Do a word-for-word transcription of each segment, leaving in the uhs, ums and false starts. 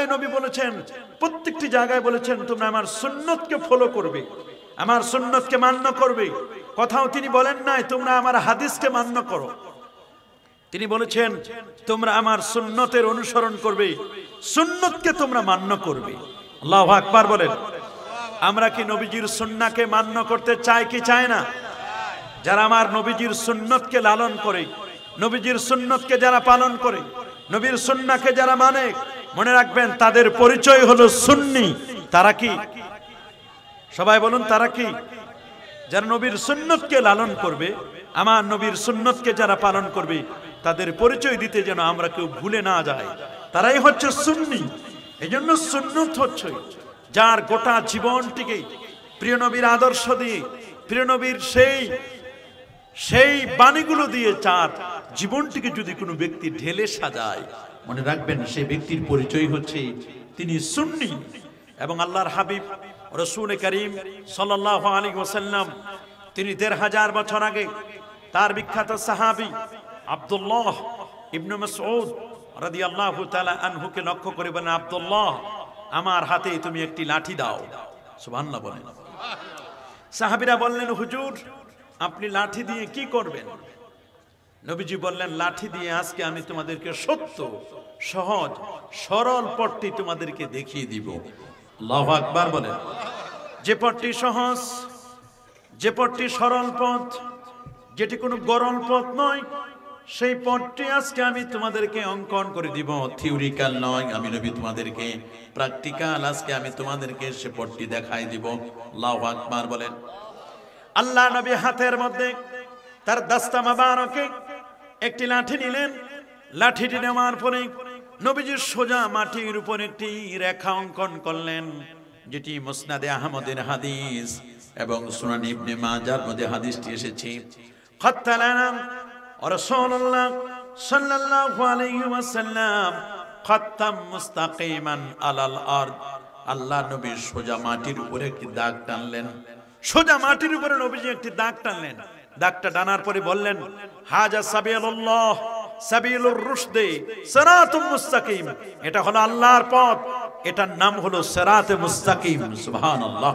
জায়গায় নবী বলেছেন, প্রত্যেকটি জায়গায় বলেছেন তোমরা আমার সুন্নতকে ফলো করবে, আমার সুন্নতকে মান্য করবে। কোথাও তিনি বলেন নাই তোমরা আমার হাদিসকে মান্য করো, তিনি বলেছেন তোমরা আমার সুন্নতের অনুসরণ করবে, সুন্নতকে তোমরা মান্য করবে। আল্লাহু আকবার বলেন। আমরা কি নবীজির সুন্নাহকে মান্য করতে চাই কি চাই না? যারা আমার নবীজির সুন্নতকে লালন করে, নবীজির সুন্নতকে যারা পালন করে, নবীর সুন্নাহকে যারা মানে, মনে রাখবেন তাদের পরিচয় হলো সুন্নি। তারা কি? সবাই বলুন, তারা কি? যারা নবীর সুন্নতকে লালন করবে, আমার নবীর সুন্নতকে যারা পালন করবে, তাদের পরিচয় দিতে যেন আমরা কেউ ভুলে না যাই, তারাই হচ্ছে সুন্নি। এই জন্য সুন্নত হচ্ছে যার গোটা জীবনটিকে প্রিয় নবীর আদর্শ দিয়ে, প্রিয় নবীর সেই সেই বাণীগুলো দিয়ে চার জীবনটিকে যদি কোনো ব্যক্তি ঢেলে সাজায়, মনে রাখবেন সেই ব্যক্তির পরিচয় হচ্ছে তিনি সুন্নি। এবং আল্লাহর হাবিব রাসূল করিম সাল্লাল্লাহু আলাইহি ওয়াসাল্লাম তিনি দেড় হাজার বছর আগে তার বিখ্যাত সাহাবী আব্দুল্লাহ ইবনে মাসউদ রাদিয়াল্লাহু তাআলা আনহুকে লক্ষ্য করে বলেন, আব্দুল্লাহ আমার হাতে তুমি একটি লাঠি দাও। সুবহানাল্লাহ বলেন। সাহাবীরা বললেন, হুজুর আপনি লাঠি দিয়ে কি করবেন? নবীজি বললেন, লাঠি দিয়ে আজকে আমি তোমাদেরকে সত্য, সহজ, সরল পথটি তোমাদেরকে দেখিয়ে দিব। আল্লাহু আকবার বলেন। যে পথটি সহজ, যে পথটি সরল পথ, যেটি কোনো গরল পথ নয়, সেই পথটি আজকে আমি তোমাদেরকে অঙ্কন করে দিব। থিওরিক্যাল নয়, আমি নবী তোমাদেরকে প্র্যাকটিক্যাল আজকে আমি তোমাদেরকে সে পথটি দেখাই দিব। আল্লাহু আকবার বলেন। আল্লাহ নবী হাতের মধ্যে তার দাস্তা মোবারকে একটি লাঠি নিলেন। লাঠিটি নেওয়ার পরে নবীজি সোজা মাটির উপর একটি রেখা অঙ্কন করলেন, যেটি মুসনাদে আহমদের হাদিস এবং সুনান ইবনে মাজার মধ্যে হাদিসটি এসেছে। খাত্তালানা রাসূলুল্লাহ সাল্লাল্লাহু আলাইহি ওয়াসাল্লাম খাত্তাম মুস্তাকিমান আলাল আরদ। আল্লাহ নবী সোজা মাটির উপরে একটি দাগ টানলেন। সোজা মাটির উপরে নবীজি একটি দাগ টানলেন। দাগটা টানার পরে বললেন, হাজা সাবিলুল্লাহ সাবিলুর রুশদে সিরাতুম মুস্তাকিম। এটা হলো আল্লাহর পথ, এটার নাম হলো সিরাতে মুস্তাকিম। সুবহানাল্লাহ।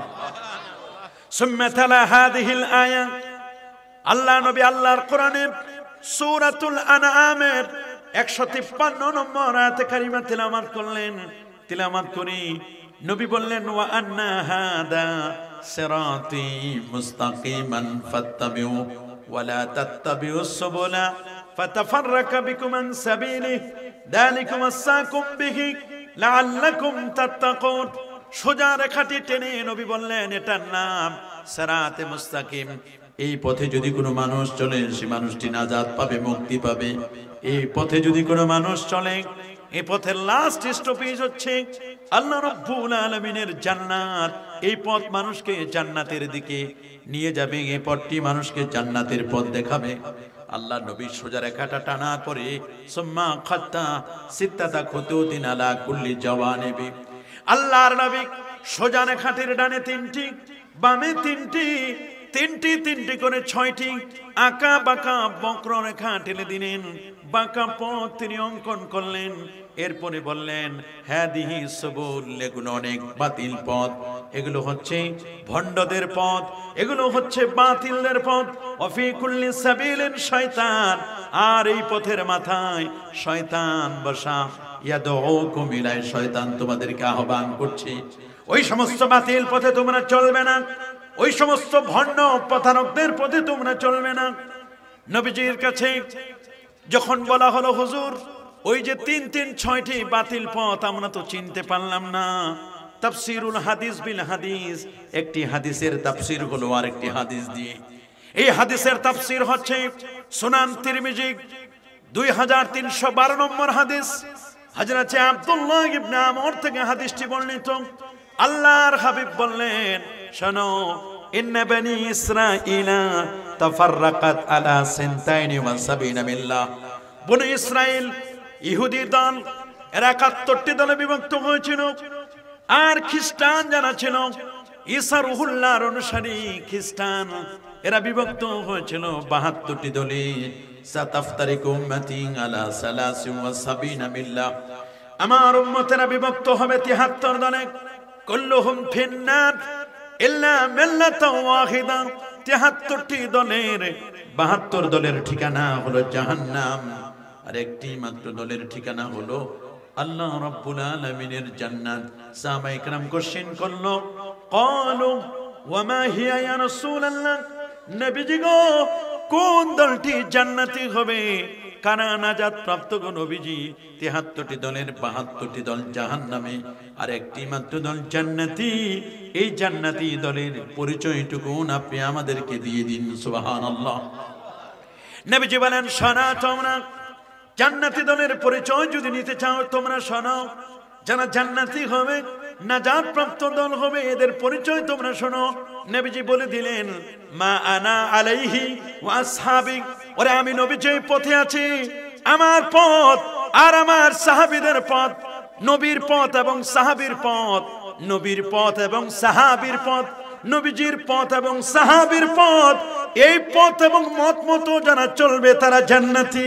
সুম্মা তালা হাযিহিল আয়া। আল্লাহ নবী আল্লাহর কোরআনের সূরাতুল আনআমের একশো তিপ্পান্ন নম্বর আয়াতে কারিমা তিলাওয়াত করলেন। তিলাওয়াত করি নবী বললেন, ওয়া আন্না হাদা সিরাতি মুস্তাকিমান ফাত্তাবিউ ওয়া লা তাত্তাবিউস সুবুলা ফাতাফাররাকা বিকুম আন সাবিলিহি যালিকুম আসাকুম বিহি লাআল্লাকুম তাত্তাকুন। সোজা রেখাটি টেনে নবী বললেন, এটার নাম সিরাতে মুস্তাকিম। এই পথে যদি কোনো মানুষ চলে, সে মানুষটি নাজাত পাবে, মুক্তি পাবে। এই পথে যদি কোনো মানুষ চলে, এই পথের লাস্ট স্টপেজ হচ্ছে আল্লাহ রাব্বুল আলামিনের জান্নাত। এই পথ মানুষকে জান্নাতের দিকে নিয়ে যাবে, এই পথটি মানুষকে জান্নাতের পথ দেখাবে। আল্লাহ নবী সোজা রেখাটা টানার পরে সুম্মা খাত্তা সিত্তাতা খুতুতিন আলা কুল্লি জাওয়ানিবি। আল্লাহর নবী সোজা রেখাটির ডানে তিনটি, বামে তিনটি, তিনটি তিনটি করে ছয়টি আঁকা বাঁকা বক্র রেখা টেনে দিলেন। বাঁকা পথ তিনি অঙ্কন করলেন। এরপরে বললেন, হাদিহি সুবুল, এগুলো অনেক বাতিল পথ, এগুলো হচ্ছে ভণ্ডদের পথ, এগুলো হচ্ছে বাতিলদের পথ। ওয়াফি কুল্লি সাবিলিন শয়তান, আর এই পথের মাথায় শয়তান বসা। ইয়াদউকুম ইলাইহি, শয়তান তোমাদেরকে আহ্বান করছে। ওই সমস্ত বাতিল পথে তোমরা চলবে না, ওই সমস্ত ভণ্ড প্রতারকদের পথে তোমরা চলবে না। নবীজির কাছে যখন বলা হলো, হুজুর ওই যে তিন তিন ছয়টি বাতিল পথ আমরা তো চিনতে পারলাম না। তাফসীরুল হাদিস বিল হাদিস, একটি হাদিসের তাফসীর হলো আরেকটি হাদিস দিয়ে। এই হাদিসের তাফসীর হচ্ছে সুনান তিরমিজি দুই হাজার তিনশো বারো নম্বর হাদিস। হযরত আব্দুল্লাহ ইবনে আমর থেকে হাদিসটি বর্ণিত। আল্লাহর হাবিব বললেন, শোনো, ইন্না বনি ইসরাঈলা তাফাররাকাত আলা সিনতাইনি ওয়া সাবিনা মিল্লাহ। বনি ইসরাইল ইহুদি দল এরা একাত্তরটি দলে বিভক্ত হয়েছিল। আর খ্রিস্টান যারা ছিল, ঈসা রুহুল্লাহর অনুসারী খ্রিস্টান, এরা বিভক্ত হয়েছিল বাহাত্তরটি দলে। সাতাফতারিকু উম্মতি আলা সালাসিন ওয়া সাবিনা মিল্লাহ। আমার উম্মতেরা বিভক্ত হবে তিয়াত্তর দলে, কুল্লুহুম ফিন্নার ইল্লা মিল্লাতান ওয়াহিদা। তিয়াত্তরটি দলের বাহাত্তর দলের ঠিকানা হলো জাহান্নাম, আর একটি মাত্র দলের ঠিকানা হলো আল্লাহ রাব্বুল আলামিনের জান্নাত। সাহাবায়ে কেরাম কোশ্চেন করলো, ক্বালু ওয়া মা হিয়া ইয়া রাসূলুল্লাহ, নবীজি গো কোন দলটি জান্নাতি হবে, কারা নাজাত প্রাপ্ত গো নবীজি? তিয়াত্তরটি দলের বাহাত্তরটি দল জাহান্নামে, আর একটি মাত্র দল জান্নাতি। এই জান্নাতি দলের পরিচয়টুকু আপনি আমাদেরকে দিয়ে দিন। সুবহানাল্লাহ। নবীজি বলেন, শোনা তোমরা, জান্নাতি দলের পরিচয় যদি নিতে চাও তোমরা শোনো। যারা জান্নাতি হবে, নাজাত প্রাপ্ত দল হবে, এদের পরিচয় তোমরা শোনো। নবীজি বলে দিলেন, মা আনা আলাইহি ওয়া আসহাবি, ওরে আমি নবী যে পথে আছি, আমার পথ আর আমার সাহাবীদের পথ, নবীর পথ এবং সাহাবীর পথ, নবীর পথ এবং সাহাবীর পথ, নবীজির পথ এবং সাহাবীর পথ, এই পথ এবং মত মতো যারা চলবে তারা জান্নাতি।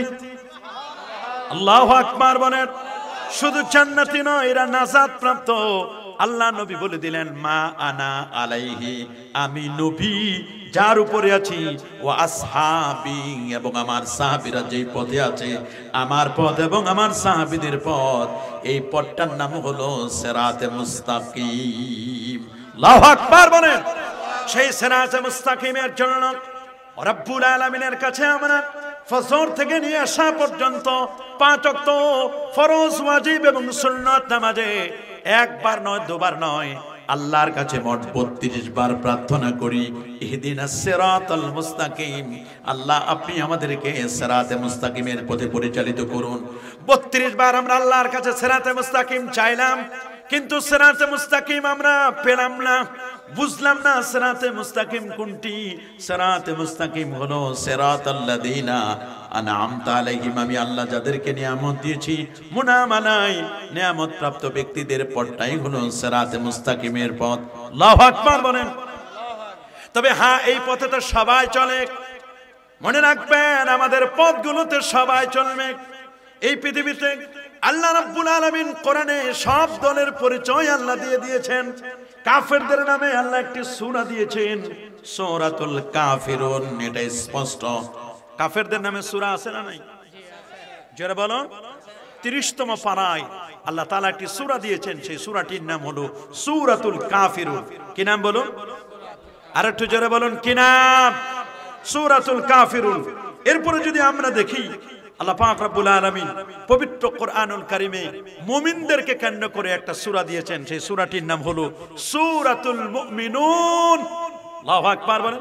আল্লাহু আকবার বলেন। শুধু জান্নাতি নয়, এরা নাজাত প্রাপ্ত। আল্লাহ নবী বলে দিলেন, মা আনা আলাইহি, আমি নবী যার উপরে আছি, ও আসহাবি, এবং আমার সাহাবীরা যেই পথে আছে, আমার পথ এবং আমার সাহাবীদের পথ, এই পথটার নাম হলো সিরাতে মুস্তাকিম। আল্লাহু আকবার বলেন। সেই সিরাতে মুস্তাকিমের জন্য রব্বুল আলামিনের কাছে আমরা ফজর থেকে নিয়ে আসা পর্যন্ত পাঁচ ওয়াক্ত ফরজ, ওয়াজিব এবং সুন্নাত নামাজে একবার নয়, দুবার নয়, আল্লাহর কাছে মোট বত্রিশ বার প্রার্থনা করি, ইহদিনাস সিরাতাল মুস্তাকিম, আল্লাহ আপনি আমাদেরকে সিরাতে মুস্তাকিমের পথে পরিচালিত করুন। বত্রিশ বার আমরা আল্লাহর কাছে সিরাতে মুস্তাকিম চাইলাম, কিন্তু সিরাতে মুস্তাকিম আমরা পেলাম না, বুঝলাম না সিরাতে মুস্তাকিম কোনটি। সিরাতে মুস্তাকিম হলো সিরাতাল্লাযিনা আনআমতা আলাইহিম, আমি আল্লাহ যাদেরকে নিয়ামত দিয়েছি, মুনামানায় নিয়ামত প্রাপ্ত ব্যক্তিদের পথটাই হলো সিরাতে মুস্তাকিমের পথ। আল্লাহু আকবার বলেন। তবে হ্যাঁ, এই পথে তো সবাই চলে, মনে রাখবেন আমাদের পথগুলোতে সবাই চলবে। এই পৃথিবীতে আল্লাহ রাব্বুল আলামিন কোরআনে সব দলের পরিচয় আল্লাহ দিয়ে দিয়েছেন। কাফেরদের নামে আল্লাহ একটি সূরা দিয়েছেন, সূরাতুল কাফিরুন। এটা স্পষ্ট, কাফেরদের নামে সূরা আছে না নাই? যারা বলো, তিরিশতম পারায় আল্লাহ তাআলা একটি সূরা দিয়েছেন, সেই সূরাটির নাম হলো সূরাতুল কাফিরুন। কি নাম বলো? আর একটু জোরে বলুন, কি নাম? সূরাতুল কাফিরুন। এরপরে যদি আমরা দেখি, আল্লাহ পাক রব্বুল আলামিন পবিত্র কোরআনুল কারীমে মুমিনদেরকে কেন্দ্র করে একটা সূরা দিয়েছেন, সেই সূরাটির নাম হলো সূরাতুল মুমিনুন। আল্লাহু আকবার বলেন।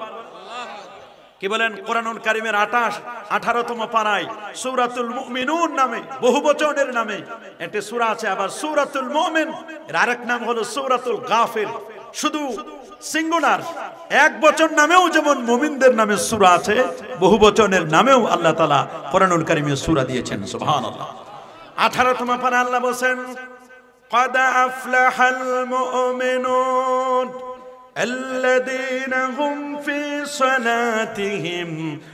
কি বলেন? কোরআনুল কারীমের আঠাশ আঠারোতম পারায় সূরাতুল মুমিনুন নামে, বহুবচনের নামে একটা সূরা আছে। আবার সূরাতুল মুমিন এর আরেক নাম হলো সূরাতুল গাফির। শুধু সিঙ্গুলার এক বচন নামেও যেমন মুমিনদের নামে সূরা আছে, বহু বচনের নামেও আল্লাহ তাআলা কোরআনুল কারীমে সূরা দিয়েছেন। সুবহানাল্লাহ। আঠারোতম পারা আল্লাহ বলেন, قد أفلح المؤمنون الذين هم في صلاتهم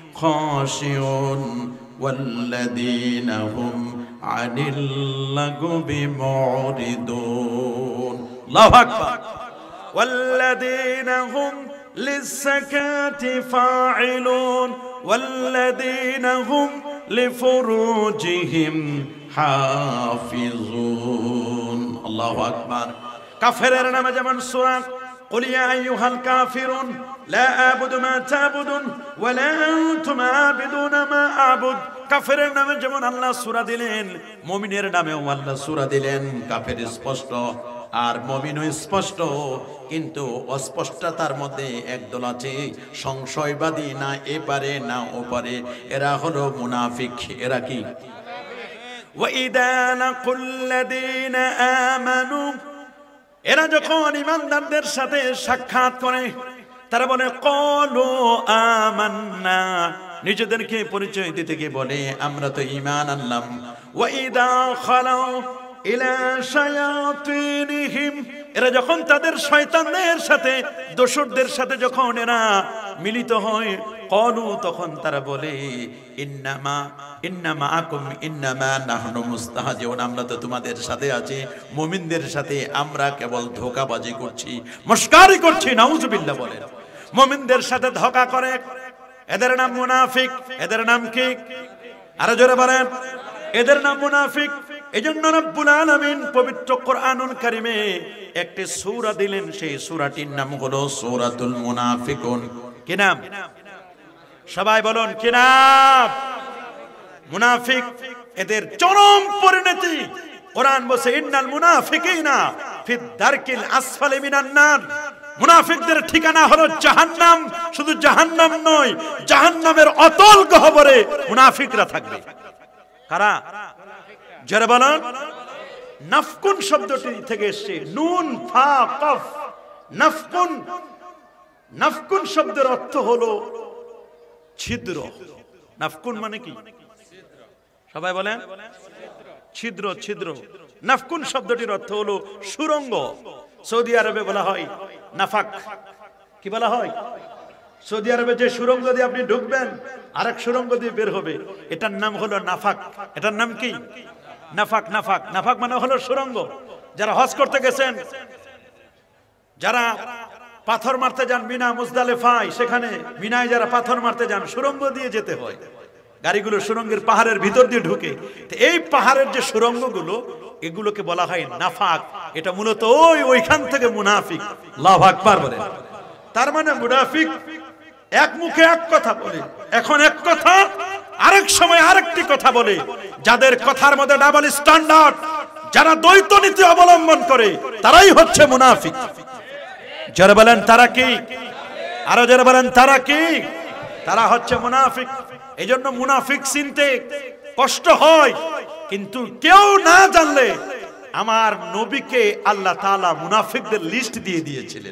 خاشعون والذين هم عن اللغو معرضون. الله أكبر. والذين هم للزكاة فاعلون والذين هم لفروجهم حافظون. الله أكبر. কাফেরের নামে যেমন সূরা قل يا أيها الكافرون لا أعبد ما تعبدون ولا أنتم عابدون ما أعبد. কাফেরের নামে যেমন আল্লাহ সূরা দিলেন, মুমিনের নামেও আল্লাহ সূরা দিলেন। কাফের স্পষ্ট আর মুমিনও স্পষ্ট, কিন্তু অস্পষ্টতার মধ্যে একদল আছে সংশয়বাদী, না এপারে না ওপারে, এরা হলো মুনাফিক। এরা কি? وَإِذَا لَقُوا الَّذِينَ آمَنُوا, এরা যখন ইমানদারদের সাথে সাক্ষাৎ করে তারা বলে ক্বালু আমান্না, নিজেদেরকে পরিচয় দিতে গিয়ে বলে আমরা তো ঈমান আনলাম। وَإِذَا خَلَوْا ইলা শায়াতিনহিম, এরা যখন তাদের শয়তানদের সাথে, দোসরদের সাথে যখন এরা মিলিত হয়, ক্বালু তখন তারা বলে ইন্নামা ইন্নামা আকুম ইন্নামা নাহনু মুস্তাহজিউন, আমরা তো তোমাদের সাথে আছি, মুমিনদের সাথে আমরা কেবল ধোঁকাবাজি করছি, মস্কারি করছি। নাউজুবিল্লাহ বলেন। মুমিনদের সাথে ধোঁকা করে, এদের নাম মুনাফিক। এদের নাম কি? আরো জোরে বলেন, এদের নাম মুনাফিক। এজন্য রব্বুল আলামিন পবিত্র কোরআনুল কারীমে একটি সূরা দিলেন, সেই সূরাটির নাম হলো সূরাতুল মুনাফিকুন। কি নাম? সবাই বলুন কি নাম? মুনাফিক। এদের চরম পরিণতি। কোরআন বলছে ইন্নাল মুনাফিকিনা ফিদ দারকিল আসফালি মিনান নার। মুনাফিকদের ঠিকানা হলো জাহান্নাম। শুধু জাহান্নাম নয়, জাহান্নামের অতল গহ্বরে মুনাফিকরা থাকবে। কারা? যারা বলেন নাফকুন শব্দটি থেকে এসেছে, নুন ফা কফ। নাফকুন, নাফকুন শব্দের অর্থ হলো ছিদ্র। নাফকুন মানে কি? সবাই বলেন ছিদ্র, ছিদ্র। নাফকুন শব্দটির অর্থ হলো সুরঙ্গ। সৌদি আরবে বলা হয় নাফাক। কি বলা হয়? সৌদি আরবে যে সুরঙ্গ দিয়ে আপনি ঢুকবেন, আরেক সুরঙ্গ দিয়ে বের হবে, এটার নাম হলো নাফাক। এটার নাম কি? নাফাক। নাফাক, নাফাক মানে হলো সুরঙ্গ। যারা হজ করতে গেছেন, যারা পাথর মারতে যান মিনা মুজদালিফায়, সেখানে মিনায় যারা পাথর মারতে যান, সুরঙ্গ দিয়ে যেতে হয়। গাড়িগুলো সুরঙ্গের পাহাড়ের ভিতর দিয়ে ঢুকে। এই পাহাড়ের যে সুরঙ্গগুলো, এগুলোকে বলা হয় নাফাক। এটা মূলত ওই ওইখান থেকে মুনাফিক। আল্লাহু আকবার বলেন। তার মানে মুনাফিক এক মুখে এক কথা বলে, এখন এক কথা, আরেক সময় আরেকটি কথা বলে। যাদের কথার মধ্যে ডাবল স্ট্যান্ডার্ড, যারা দ্বৈত নীতি অবলম্বন করে, তারাই হচ্ছে মুনাফিক। যারা বলেন তারা কি? আরো যারা বলেন তারা কি? তারা হচ্ছে মুনাফিক। এজন্য মুনাফিক চিনতে কষ্ট হয়, কিন্তু কেউ না জানলে আমার নবীকে আল্লাহ তাআলা মুনাফিকদের লিস্ট দিয়ে দিয়েছিলেন।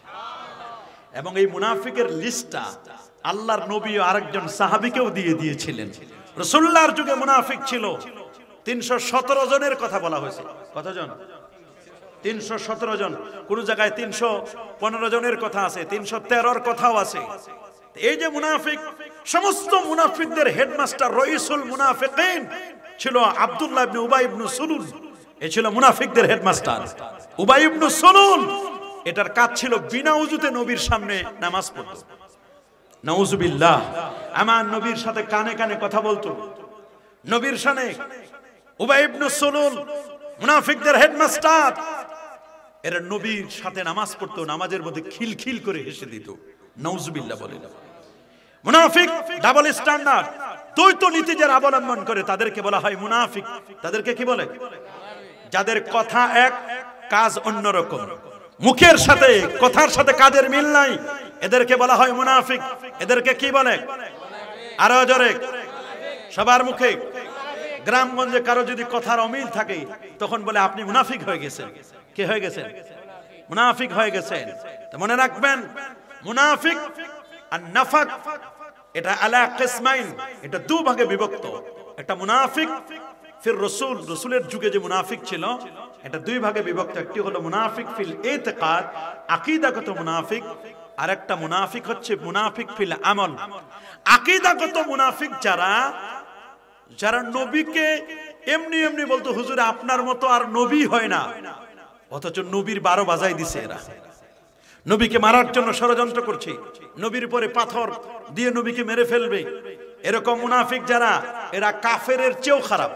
এবং এই মুনাফিকের লিস্টটা আল্লাহর নবী ও আরেকজন সাহাবীকেও দিয়ে দিয়েছিলেন। রাসূলুল্লাহর যুগে মুনাফিক ছিল তিনশো সতেরো জনের কথা বলা হয়েছে। কতজন? তিনশো সতেরো জন। কোন জায়গায় তিনশো পনেরো জনের কথা আছে, তিনশো তেরোর কথাও আছে। এই যে মুনাফিক, সমস্ত মুনাফিকদের হেডমাস্টার রইসুল মুনাফিকিন ছিল আব্দুল্লাহ ইবনে উবাই ইবনে সুলুল। এ ছিল মুনাফিকদের হেডমাস্টার উবাই ইবনে সুলুল। এটার কাজ ছিল বিনা ওযুতে নবীর সামনে নামাজ পড়তো। নাউজুবিল্লাহ। আমার নবীর সাথে কানে কানে কথা বলতো। নবীর সামনে উবাই ইবনে সুলুল মুনাফিকদের হেডমাস্টার, এরা নবীর সাথে নামাজ পড়তো, নামাজের মধ্যে খিলখিল করে হেসে দিত। নাউজুবিল্লাহ বলেন। মুনাফিক ডাবল স্ট্যান্ডার্ড, দ্বৈত নীতি যারা অবলম্বন করে, তাদেরকে বলা হয় মুনাফিক। তাদেরকে কি বলে? যাদের কথা এক, কাজ অন্যরকম। মুখের সাথে কথার সাথে কাজের মিল নাই, এদেরকে বলা হয় মুনাফিক। এদেরকে কি বলে? আরো জোরে, সবার মুখে। গ্রামগঞ্জে কারো যদি কথার অমিল থাকে, তখন বলে আপনি মুনাফিক হয়ে গেছেন। কে হয়ে গেছেন? মুনাফিক হয়ে গেছেন। তো মনে রাখবেন, মুনাফিক আর নাফাক এটা আলা কিসমাইন, এটা দু ভাগে বিভক্ত। একটা মুনাফিক ফির রাসূল, রাসূলের যুগে যে মুনাফিক ছিল, এটা দুই ভাগে বিভক্ত। একটি হলো মুনাফিক ফিল ইতিকাদ, আকীদাগত মুনাফিক, আর একটা মুনাফিক হচ্ছে মুনাফিক ফিল আমল। আকীদাগত মুনাফিক যারা যারা নবীকে এমনি এমনি বলতো, হুজুর আপনার মতো আর নবী হয় না, অথচ নবীর বারো বাজাই দিছে। এরা নবীকে মারার জন্য ষড়যন্ত্র করছে, নবীর উপরে পাথর দিয়ে নবীকে মেরে ফেলবে। এরকম মুনাফিক যারা, এরা কাফেরের চেয়েও খারাপ।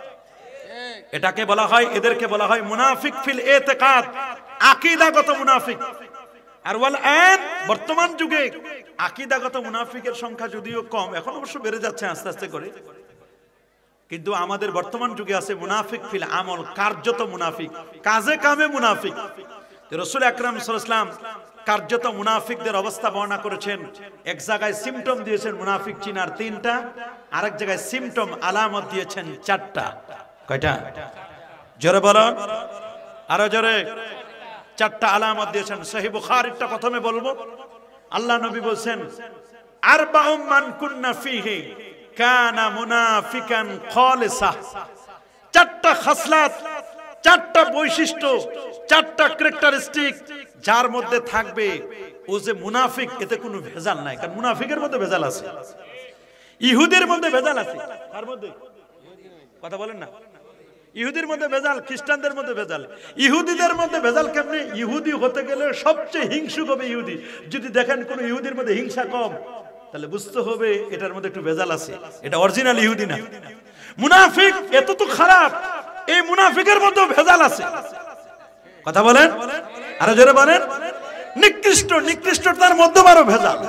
এটাকে বলা হয়, এদেরকে বলা হয় মুনাফিক ফিল ইতিকাদ, আকীদাগত মুনাফিক। আর ওয়াল আন, বর্তমান যুগে আকীদাগত মুনাফিকের সংখ্যা যদিও কম, এখন অবশ্য বেড়ে যাচ্ছে আস্তে আস্তে করে, কিন্তু আমাদের বর্তমান যুগে আছে মুনাফিক ফিল আমল, কার্যত মুনাফিক, কাজে কামে মুনাফিক। রাসূল আকরাম সাল্লাল্লাহু আলাইহি ওয়াসাল্লাম কার্যত মুনাফিকদের অবস্থা বর্ণনা করেছেন। এক জায়গায় সিম্পটম দিয়েছেন মুনাফিক চিনার তিনটা, আরেক জায়গায় সিম্পটম আলামত দিয়েছেন চারটা। কয়টা? জোরে বলো, আরো জোরে। চারটা আলামত দিয়েছেন। সহিহ বুখারীরটা প্রথমে বলবো। আল্লাহ নবী বলেন, আরবাউম মান কুন্না ফীহি কানা মুনাফিকান খালিসা। চারটা খাসলাত চারটা বৈশিষ্ট্য, চারটা ক্যারেক্টারিস্টিক যার মধ্যে থাকবে ও যে মুনাফিক, এতে কোনো ভেজাল নাই। কারণ মুনাফিকের মধ্যে ভেজাল আছে, ইহুদের মধ্যে ভেজাল আছে। কার মধ্যে? কথা বলেন না। ইহুদির মধ্যে ভেজাল, খ্রিস্টানদের মধ্যে ভেজাল। ইহুদিদের মধ্যে ভেজাল কেমনে? ইহুদি হতে গেলে সবচেয়ে হিংসুক হবে ইহুদি। যদি দেখেন কোন ইহুদির মধ্যে হিংসা কম, তাহলে বুঝতে হবে এটার মধ্যে একটু ভেজাল আছে, এটা অরিজিনাল ইহুদি না। মুনাফিক এত তো খারাপ, এই মুনাফিকের মধ্যে ভেজাল আছে। কথা বলেন, আরো জোরে বলেন। নিকৃষ্ট, নিকৃষ্টতার মধ্যে আরো ভেজাল।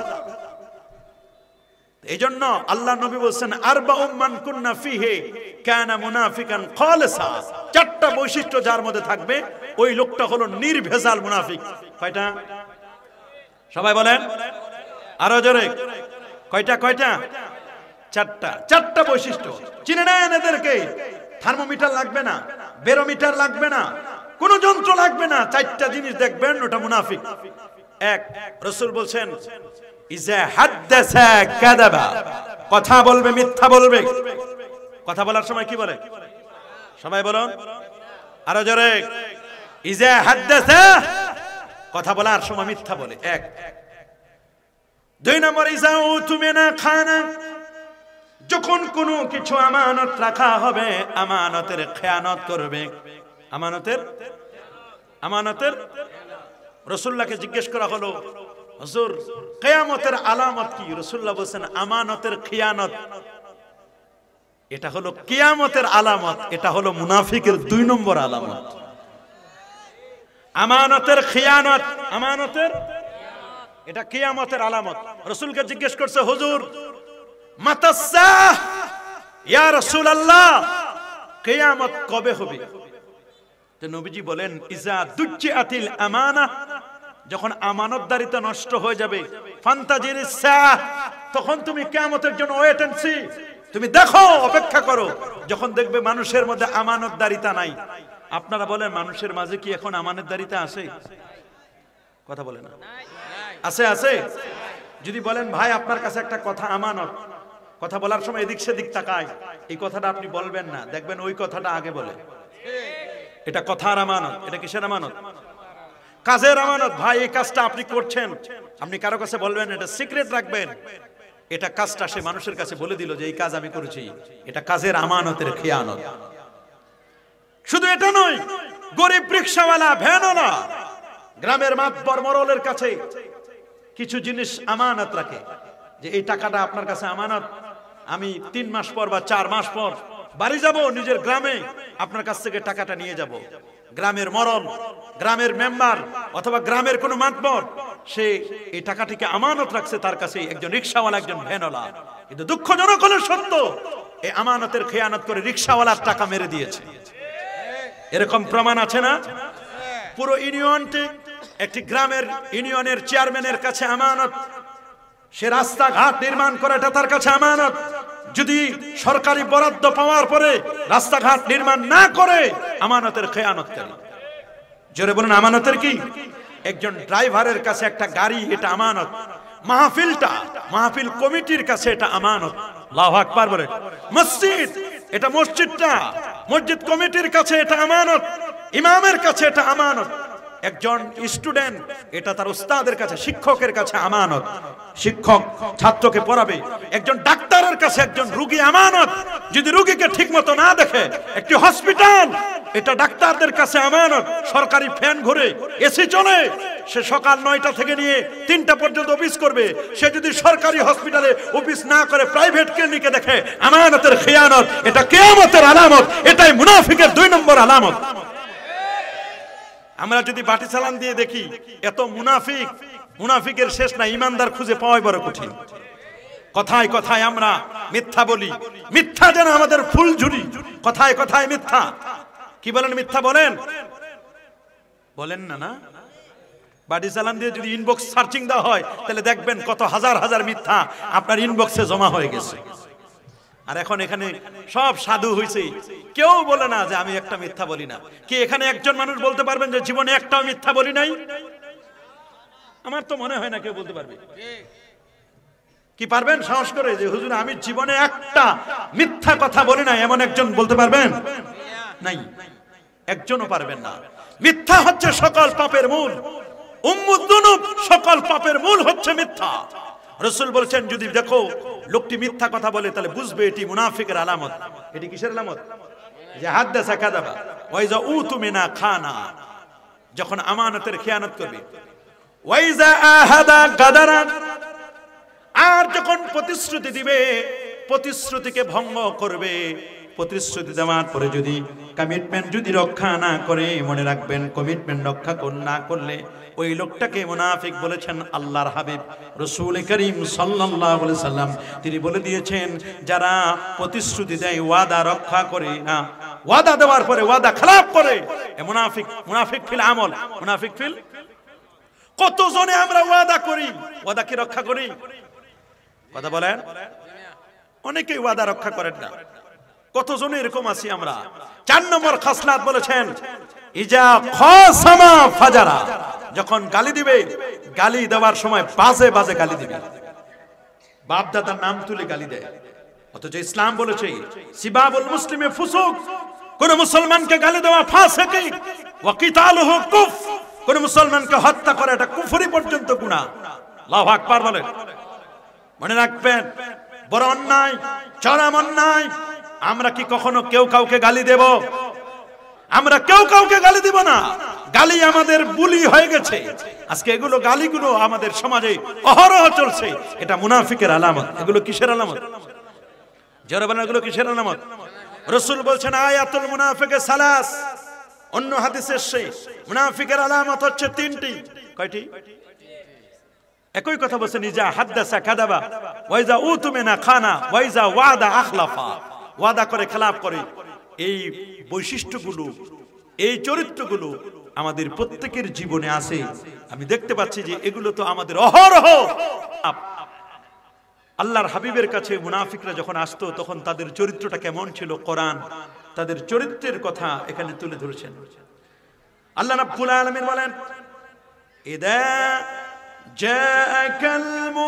এই জন্য আল্লাহ নবী বলছেন আরবাউম মান কুন্না ফিহি কানা মুনাফিকান খালিসা। চারটা বৈশিষ্ট্য যার মধ্যে থাকবে ওই লোকটা হলো নির্ভেজাল মুনাফিক। কয়টা? সবাই বলেন আরো জোরে। কয়টা? কয়টা? চারটা। চারটা বৈশিষ্ট্য চিনে নেন এদেরকে। থার্মোমিটার লাগবে না, বেরোমিটার লাগবে না, কোন যন্ত্র লাগবে না। চারটা জিনিস দেখবেন, ওটা মুনাফিক। এক, রাসূল বলছেন ইজা হাদাসা কাযাবা, কথা বলবে মিথ্যা বলবে। কথা বলার সময় কি বলে? সবাই বলুন আরো জোরে। ইজা হাদাসা, কথা বলার সময় মিথ্যা বলে। এক। দুই নম্বর, ইজা উতুমিনা খানা, যখন কোনো কিছু আমানত রাখা হবে আমানতের খেয়ানত করবে। আমানতের আমানতের রাসূলুল্লাহকে জিজ্ঞেস করা হলো, হুজুর কিয়ামতের আলামত কি? রাসূলুল্লাহ বলেন আমানতের খিয়ানত। এটা হলো কিয়ামতের আলামত, এটা হলো মুনাফিকের দুই নম্বর আলামত। আমানতের খিয়ানত, আমানতের এটা কিয়ামতের আলামত। রাসূলকে জিজ্ঞেস করছে, হুজুর মাতাসাহ ইয়া রাসূলুল্লাহ, কিয়ামত কবে হবে? তো নবীজি বলেন ইজা দুজ্জিআতিল আমানা, যখন আমানতদারিতা নষ্ট হয়ে যাবে। ফান্তাজিরিস সাহ, তখন তুমি কিয়ামতের জন্য ওয়েট এন্ড সি, তুমি দেখো, অপেক্ষা করো। যখন দেখবে মানুষের মধ্যে আমানতদারিতা নাই। আপনারা বলেন মানুষের মাঝে কি এখন আমানতদারিতা আছে? কথা বলে না। আছে? আছে? যদি বলেন ভাই আপনার কাছে একটা কথা আমানত, কথা বলার সময় এদিক সেদিক তাকায়, এই কথাটা আপনি বলবেন না, দেখবেন ওই কথাটা আগে বলে। এটা কথার আমানত। এটা কিসের আমানত? কাজের আমানত। ভাই এই কাজটা আপনি করছেন, আপনি কারো কাছে বলবেন, এটা সিক্রেট রাখবেন। এটা কাজটা সে মানুষের কাছে বলে দিল যে এই কাজ আমি করেছি, এটা কাজের আমানতের খেয়ানত। শুধু এটা নয়, গরিব রিকশাওয়ালা, ভ্যানওয়ালা, গ্রামের মাতবর মরলের কাছে কিছু জিনিস আমানত রাখে, যে এই টাকাটা আপনার কাছে আমানত, আমি তিন মাস পর বা চার মাস পর বাড়ি যাব, নিজের গ্রামে আপনার কাছ থেকে টাকাটা নিয়ে যাব। গ্রামের মরল, গ্রামের মেম্বার অথবা গ্রামের কোন মাতবর, সে এই টাকাটিকে আমানত রাখছে তার কাছে, একজন রিকশাওয়ালা, একজন ভ্যানওয়ালা। কিন্তু দুঃখজনক হলো সত্য, এই আমানতের খেয়ানত করে রিকশাওয়ালার টাকা মেরে দিয়েছে। এরকম প্রমাণ আছে না? পুরো ইউনিয়নটি একটি গ্রামের ইউনিয়নের চেয়ারম্যানের কাছে আমানত, সে রাস্তাঘাট নির্মাণ করাটা তার কাছে আমানত। যদি সরকারি বরাদ্দ পাওয়ার পরে রাস্তাঘাট নির্মাণ না করে, আমানতের খেয়ানতকারী। জোরে বলুন আমানতের কি? একজন ড্রাইভারের কাছে একটা গাড়ি, এটা আমানত। মাহফিলটা, মাহফিল কমিটির কাছে এটা আমানত। আল্লাহু আকবার বলে। মসজিদ, এটা মসজিদটা মসজিদ কমিটির কাছে এটা আমানত। ইমামের কাছে এটা আমানত। একজন স্টুডেন্ট, এটা তার উস্তাদের কাছে, শিক্ষকের কাছে আমানত। শিক্ষক ছাত্রকে পড়াবে। একজন ডাক্তারের কাছে একজন রোগী আমানত, যদি রোগীকে ঠিকমতো না দেখে। একটি হসপিটাল, এটা ডাক্তারদের কাছে আমানত। সরকারি ফ্যান ঘুরে, এসি চলে, সে সকাল নয়টা থেকে নিয়ে তিনটা পর্যন্ত অফিস করবে। সে যদি সরকারি হসপিটালে অফিস না করে প্রাইভেট ক্লিনিকে দেখে, আমানতের খেয়ানত। এটা কিয়ামতের আলামত, এটাই মুনাফিকের দুই নম্বর আলামত। আমরা যদি বাটি চালান দিয়ে দেখি এত মুনাফিক, মুনাফিকের শেষ না। ইমানদার খুঁজে পাওয়াই বড় কঠিন। কথায় কথায় আমরা মিথ্যা বলি, মিথ্যা যেন আমাদের ফুলঝুরি। কথায় কথায় মিথ্যা। কি বলেন? মিথ্যা বলেন? বলেন না? না, বাটি চালান দিয়ে যদি ইনবক্স সার্চিং দেওয়া হয়, তাহলে দেখবেন কত হাজার হাজার মিথ্যা আপনার ইনবক্সে জমা হয়ে গেছে। আর এখন এখানে সব সাধু হয়েছে, কেউ বলে না যে আমি একটা মিথ্যা বলি না। কি এখানে একজন মানুষ বলতে পারবেন যে জীবনে একটাও মিথ্যা বলি নাই? আমার তো মনে হয় না কেউ বলতে পারবে। কি পারবেন সাহস করে যে হুজুর আমি জীবনে একটা মিথ্যা কথা বলি নাই, এমন একজন বলতে পারবেন? নাই। একজনও পারবেন না। মিথ্যা হচ্ছে সকল পাপের মূল, উম্মুদ দুনুব, সকল পাপের মূল হচ্ছে মিথ্যা। রাসূল বলেছেন যদি দেখো লোকটি মিথ্যা কথা বলে তাহলে বুঝবে এটি মুনাফিকের আলামত। এটি কিসের আলামত? যে হাদ্দাসা কাযাবা ওয়া ইযা উতুমিনা খানা, যখন আমানতের খেয়ানত করবে, ওয়া ইযা আহাদা গাদারা, আর যখন প্রতিশ্রুতি দিবে প্রতিশ্রুতিকে ভঙ্গ করবে। প্রতিশ্রুতি দেওয়ার পরে যদি কমিটমেন্ট যদি রক্ষা না করে, মনে রাখবেন কমিটমেন্ট রক্ষা না করলে ওই লোকটাকে মুনাফিক বলেছেন আল্লাহর হাবিব রাসূল করিম সাল্লাল্লাহু আলাইহি সাল্লাম। তিনি বলে দিয়েছেন যারা প্রতিশ্রুতি দেয়, ওয়াদা রক্ষা করে না, ওয়াদা দেওয়ার পরে ওয়াদা খেলাফ করে, এ মুনাফিক। মুনাফিক ফিল আমল, মুনাফিক ফিল। কতজনে আমরা ওয়াদা করি, ওয়াদা কি রক্ষা করি? কথা বলেন। অনেকেই ওয়াদা রক্ষা করেন না। কতজনে এরকম আছি আমরা? চার নম্বর খাসলাত বলেছেন ইজা খাসামা ফাজারা, যখন গালি দিবে, গালি দেওয়ার সময় বাজে বাজে গালি দিবে, বাপ দাদার নাম তুলে গালি দেয়। অথচ ইসলাম বলেছে সিবাবুল মুসলিমে ফুসুক, কোন মুসলমানকে গালি দেওয়া ফাসিকি, ওয়া কিতালুহু কুফ, কোন মুসলমানকে হত্যা করা এটা কুফরি পর্যন্ত গুনাহ। আল্লাহু আকবার বলেন। মনে রাখবেন বড় অন্যায়, চরম অন্যায়। আমরা কি কখনো কেউ কাউকে গালি দেব? আমরা কেউ কাউকে গালি দিব না। গালি আমাদের বুলি হয়ে গেছে আজকে। এগুলো গালিগুলো আমাদের সমাজে অহরহ চলছে। এটা মুনাফিকের আলামত। এগুলো কিসের আলামত? যারা বলেন এগুলো কিসের আলামত? রাসূল বলছেন আয়াতুল মুনাফিকে সালাস। অন্য হাদিসে এসেছে মুনাফিকের আলামত হচ্ছে তিনটি। কয়টি? একই কথা বলছেন ইজা হাদ্দাসা কাযাবা ওয়া ইজা উতুমিনা খানা ওয়া ইজা ওয়াদা আখলাফা, ওয়াদা করে খেলাফ করে। এই বৈশিষ্ট্যগুলো, এই চরিত্রগুলো আমাদের প্রত্যেকের জীবনে আছে। আমি দেখতে পাচ্ছি যে এগুলো তো আমাদের অহরহ। আল্লাহর হাবিবের কাছে মুনাফিকরা যখন আসতো তখন তাদের চরিত্রটা কেমন ছিল, কোরআন তাদের চরিত্রের কথা এখানে তুলে ধরেছেন। আল্লাহ রাব্বুল আলামিন বলেন ইদা জাআকাল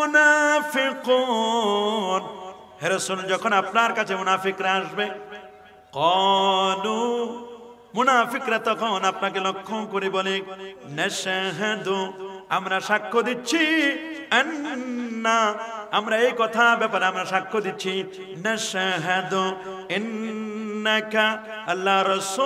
মুনাফিকুন, হে রাসূল যখন আপনার কাছে মুনাফিকরা আসবে, ক্বালু, মুনাফিকরা তখন আপনাকে লক্ষ্য করে বলে নাশহাদু, আমরা সাক্ষ্য দিচ্ছি, আন্না, আমরা এই কথা ব্যাপারে আমরা সাক্ষ্য দিচ্ছি, নাশহাদু ইন্নাকা আল্লাহ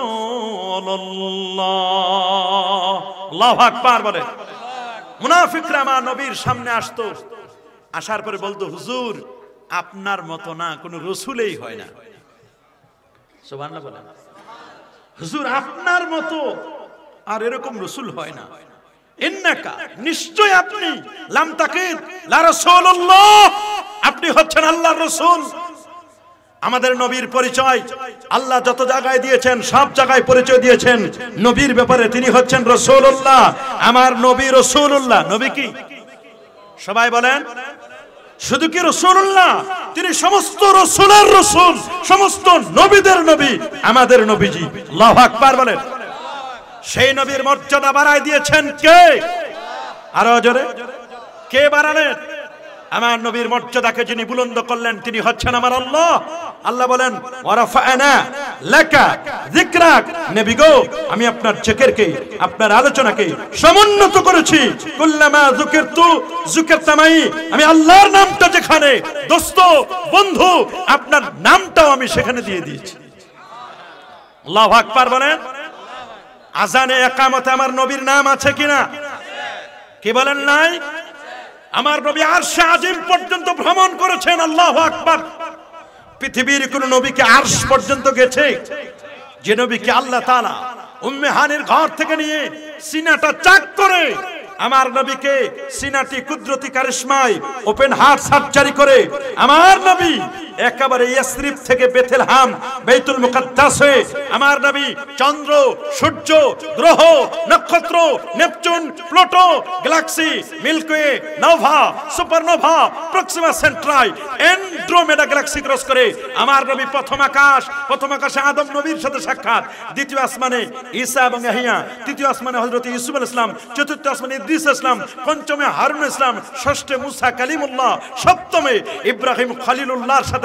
রাসূলুল্লাহ। আল্লাহু আকবার বলে। মুনাফিকরা আমার নবীর সামনে আসতো, আসার পরে বলতো হুজুর আপনার মতো না কোন রসুলেই হয় না। সুবহানাল্লাহ বলেন। হুজুর আপনার মতো আর এরকম রসুল হয় না। ইন্নাকা, নিশ্চয় আপনি, লাম তাকিদ লা রাসূলুল্লাহ, আপনি হচ্ছেন আল্লাহর রাসূল। আমাদের নবীর পরিচয় আল্লাহ যত জায়গায় দিয়েছেন সব জায়গায় পরিচয় দিয়েছেন নবীর ব্যাপারে, তিনি হচ্ছেন রাসূলুল্লাহ। আমার নবী রাসূলুল্লাহ। নবী কি? সবাই বলেন। শুধু কি রাসূলুল্লাহ? তিনি সমস্ত রাসূলের রাসূল, সমস্ত নবীদের নবী, আমাদের নবীজি। আল্লাহু আকবার বলেন। সেই নবীর মর্যাদা বাড়ায় দিয়েছেন কে? আরো জোরে, কে বাড়ালেন? আমার নবীর মর্যাদাকে যিনি বুলন্দ করলেন তিনি হচ্ছেন আমার আল্লাহ। আল্লাহ বলেন ওয়ারাফা'না লাকা যিকরাক, নবী গো আমি আপনার জিকিরকে, আপনার আলোচনাকে সমুন্নত করেছি। কুল্লামা যুকিরতু যুকিরতামাই, আমি আল্লাহর নামটা যেখানে, দোস্ত বন্ধু আপনার নামটাও আমি সেখানে দিয়ে দিয়েছি। আল্লাহু আকবার বলেন। আজানে ইকামতে আমার নবীর নাম আছে কিনা? কি বলেন নাই? আমার নবী আরশে আজিম পর্যন্ত ভ্রমণ করেছেন। আল্লাহু আকবার। পৃথিবীর কোন নবীকে আরশ পর্যন্ত গেছে? যে নবীকে আল্লাহ তাআলা উম্মে হানির ঘর থেকে নিয়ে সিনাটা চাক করে আমার নবীকে সিনাটি কুদরতি কারিশমায় ওপেন হার্ট সার্জারি করে আমার নবী একেবারে ইয়াসরিব থেকে বেথলেহেম বাইতুল মুকাদ্দাসে আমার নবী চন্দ্র, সূর্য, গ্রহ, নক্ষত্র, Neptune, Pluto, galaxy, Milky Way, nova, supernova, Proxima Centauri, Andromeda galaxy cross করে আমার নবী প্রথম আকাশ, প্রথম আকাশে আদম নবীর সাথে সাক্ষাৎ, দ্বিতীয় আসমানে ঈসা এবং ইয়াহইয়া, তৃতীয় আসমানে হযরত ইউসুফ আলাইহিস সালাম, চতুর্থ আসমানে ইদ্রিস আলাইহিস সালাম, পঞ্চমে হারুন আলাইহিস সালাম, ষষ্ঠে মুসা কালিমুল্লাহ, সপ্তমে ইব্রাহিম খলিলুল্লাহর সাথে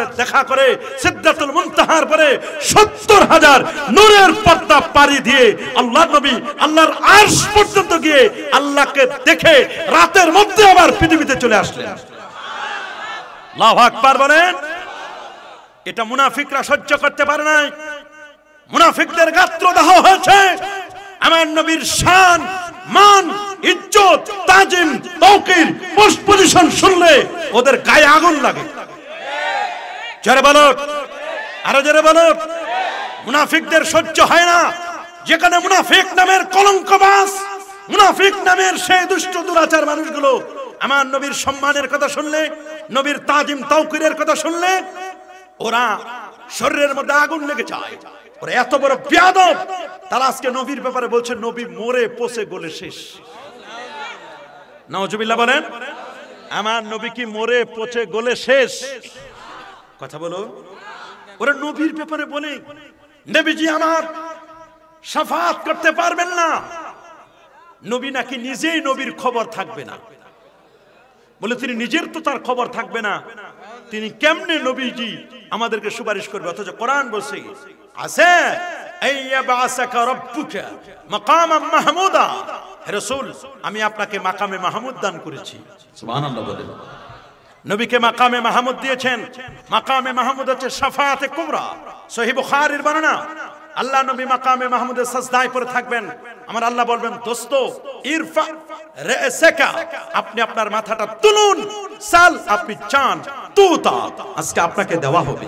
সাথে দেখা করে সিদরাতুল মুনতাহার পরে সত্তর হাজার নূরের পর্দা পাড়ি দিয়ে আল্লাহর নবী আল্লাহর আরশ পর্যন্ত গিয়ে আল্লাহকে দেখে রাতের মধ্যে আবার পৃথিবীতে চলে আসলেন। আল্লাহু আকবার বলেন। এটা মুনাফিকরা সহ্য করতে পারে নাই। মুনাফিকদের গাত্রদাহ হয়েছে। আমার নবীর শান, মান, ইজ্জত, তাজিম, তাওকির, পোস্ট পজিশন শুনলে ওদের গায়ে আগুন লাগে। জোরে বলো, আরো জোরে বলো। মুনাফিকদের সহ্য হয় না। যেখানে মুনাফিক নামের কলঙ্কবাজ, মুনাফিক নামের সেই দুষ্ট দুরাচার মানুষগুলো আমার নবীর সম্মানের কথা শুনলে, নবীর তাজিম তাওকিরের কথা শুনলে ওরা শরীরের মধ্যে আগুন লেগে যায়। ওরা এত বড় বেয়াদব, তারা আজকে নবীর ব্যাপারে বলছে নবী মরে পচে গলে শেষ। নাউজুবিল্লাহ বলেন। আমার নবী কি মরে পচে গলে শেষ? কথা বলো। ওরা নবীর ব্যাপারে বলে নবীজি আমার শাফাত করতে পারবেন না। নবী নাকি নিজেই নবীর খবর থাকবে না। বলে তিনি নিজের তো তার খবর থাকবে না, তিনি কেমনে নবীজি আমাদেরকে সুপারিশ করবে? অথচ কোরআন বলছে আছে আইয়াবাসাকা রাব্বুকা মাকামান মাহমুদা। হে রাসূল, আমি আপনাকে মাকামে মাহমুদ দান করেছি। সুবহানাল্লাহ বলেন। নবীকে মাকামে মাহমুদ দিয়েছেন। মাকামে মাহমুদ হচ্ছে শাফাআতে কুবরা। সহিহ বুখারীর বর্ণনা। আল্লাহ নবী মাকামে মাহমুদের সাজদায় পড়ে থাকবেন। আমার আল্লাহ বলবেন, দোস্ত ইরফা রাসাকা, আপনি আপনার মাথাটা তুলুন, সাল, আপনি চান, তুতা, আজকে আপনাকে দেওয়া হবে।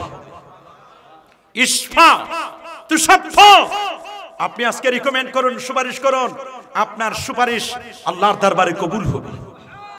ইশফা তুশাফা, আপনি আজকে রিকমেন্ড করুন, সুপারিশ করুন, আপনার সুপারিশ আল্লাহর দরবারে কবুল হবে।